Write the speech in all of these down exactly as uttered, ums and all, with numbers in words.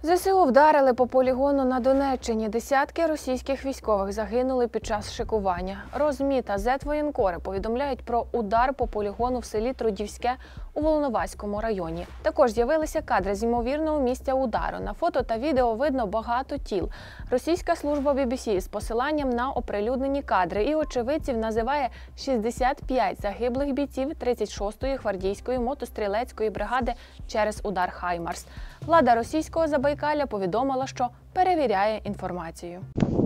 ЗСУ вдарили по полігону на Донеччині. Десятки російських військових загинули під час шикування. Розмі та Зетвоєнкори повідомляють про удар по полігону в селі Трудівське у Волноваському районі. Також з'явилися кадри з ймовірного місця удару. На фото та відео видно багато тіл. Російська служба бі бі сі з посиланням на оприлюднені кадри і очевидців називає шістдесят п'ять загиблих бійців тридцять шостої гвардійської мотострілецької бригади через удар «Хаймарс». Влада російського Забайкалля повідомила, що перевіряє інформацію.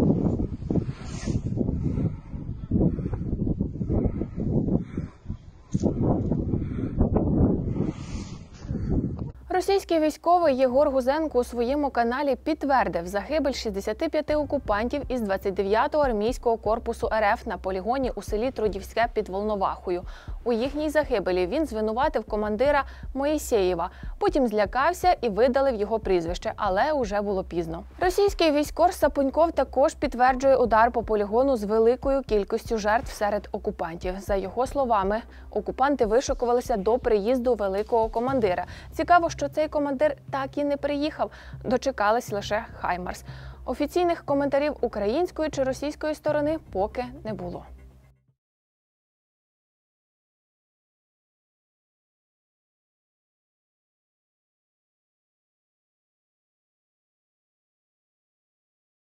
Російський військовий Єгор Гузенко у своєму каналі підтвердив загибель шістдесяти п'яти окупантів із двадцять дев'ятого армійського корпусу ер еф на полігоні у селі Трудівське під Волновахою. У їхній загибелі він звинуватив командира Моїсеєва, потім злякався і видалив його прізвище, але уже було пізно. Російський військовий Сапуньков також підтверджує удар по полігону з великою кількістю жертв серед окупантів. За його словами, окупанти вишикувалися до приїзду великого командира. Цікаво, що цей командир так і не приїхав, дочекались лише «Хаймарс». Офіційних коментарів української чи російської сторони поки не було.